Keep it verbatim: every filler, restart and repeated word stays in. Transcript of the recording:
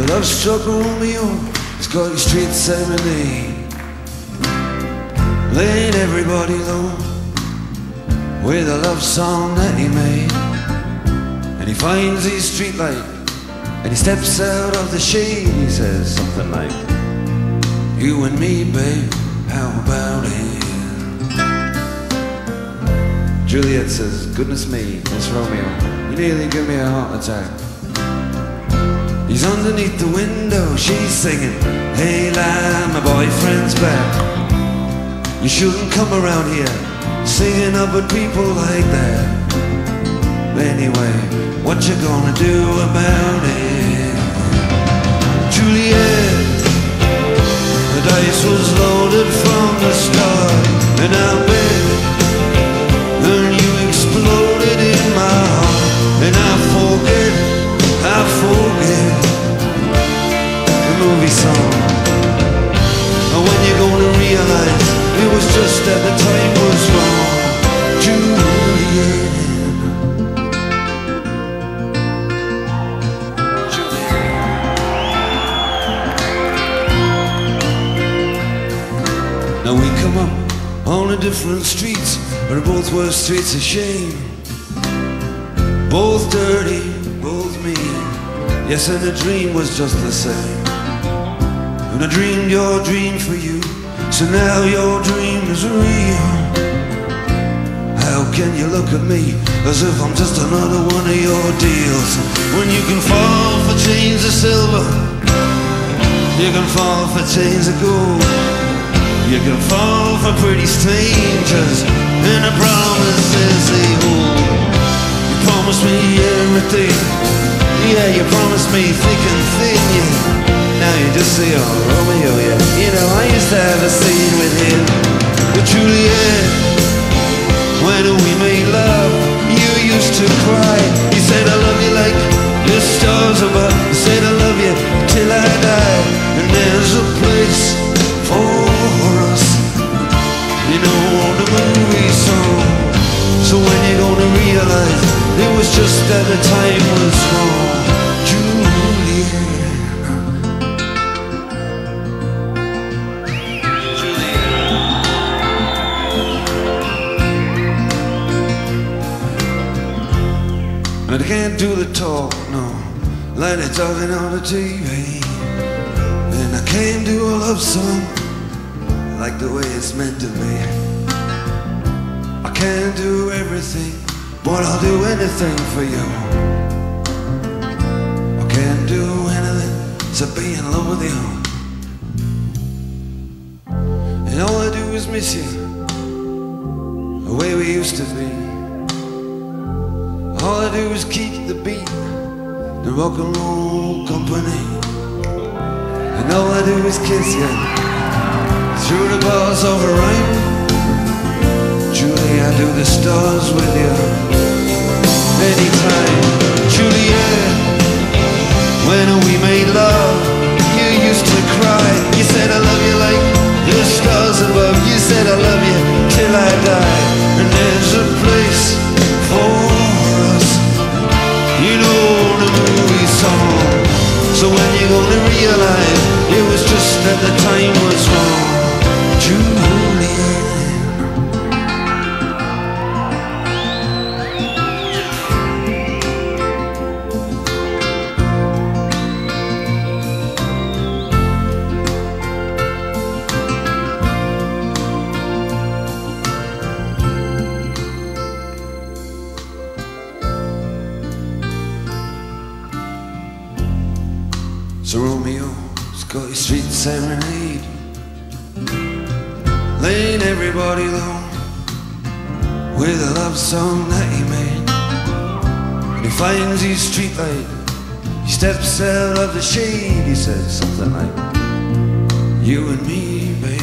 love-struck Romeo has got his street serenade, laying everybody low with a love song that he made. And he finds his street light and he steps out of the shade. He says something like, you and me, babe, how about it? Juliet says, goodness me, Miss Romeo, you nearly give me a heart attack. He's underneath the window, she's singing, hey lad, my boyfriend's back. You shouldn't come around here singing up at people like that. Anyway, what you gonna do about it? Juliet, the dice was loaded from the start, and I bet, and you exploded in my heart. And I forget, I forget the movie song. And when you're gonna realize it was just that the time was wrong, Juliet. Now we come up on the different streets, but both were streets of shame. Both dirty, both mean. Yes, and the dream was just the same. And I dreamed your dream for you, so now your dream is real. How can you look at me as if I'm just another one of your deals? When you can fall for chains of silver, you can fall for chains of gold. You can fall for pretty strangers, and the promises they hold. You promised me everything, yeah, you promised me thick and thin, yeah. Now you just say, oh, Romeo, yeah. You know, I used to have a scene with him. But Juliet, when we made love, you used to cry. You said I love you like the stars above. You said I love you till I die. And there's a place for us, you know, on the movie song. So when you're gonna realize it was just that the time was wrong, Juliet. And I can't do the talk, no, like they're talking on the T V. And I can't do a love song like the way it's meant to be. I can't do everything, but I'll do anything for you. I can't do anything to be in love with you. And all I do is miss you, the way we used to be. All I do is keep the beat, the rock and roll company. And all I do is kiss you through the bars of a rhyme. Julie, I do the stars with you anytime. Juliet, when we made love, you used to cry. You said I love you like the stars above. You said I love you till I die. And there's a place for us, you know, the movie song. So when you're gonna realize it was just that the time was wrong, Juliet. So Romeo's got his street serenade, laying everybody low with a love song that he made. And he finds his street light, he steps out of the shade. He says something like, you and me, baby.